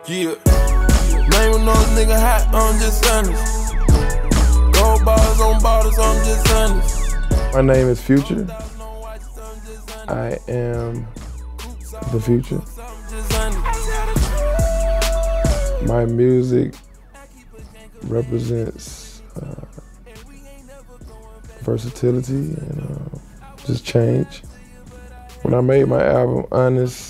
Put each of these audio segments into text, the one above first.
Yeah. Name of no nigga hot, I'm just honest. Gold bars on bottles, I'm just honest. My name is Future. I am the future. My music represents versatility and just change. When I made my album, Honest,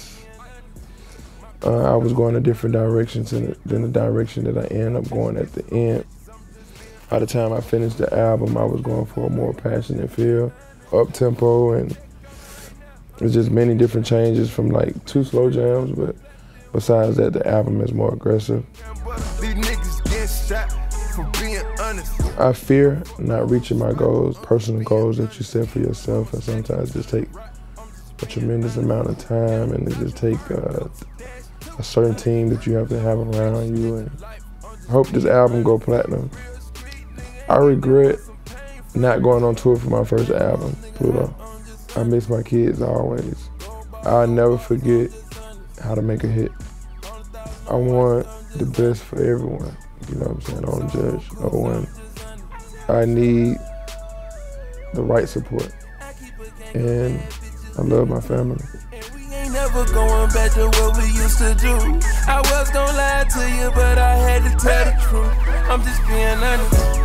I was going a different direction than the direction that I ended up going at the end. By the time I finished the album, I was going for a more passionate feel, up-tempo, and it's just many different changes from like 2 slow jams, but besides that, the album is more aggressive. I fear not reaching my goals, personal goals that you set for yourself, and sometimes just take a tremendous amount of time, and it just take a certain team that you have to have around you. And I hope this album go platinum. I regret not going on tour for my first album, Pluto. I miss my kids always. I'll never forget how to make a hit. I want the best for everyone. You know what I'm saying? I don't judge no one. I need the right support. And I love my family. Never going back to what we used to do. I was gonna lie to you, but I had to tell the truth. I'm just being honest.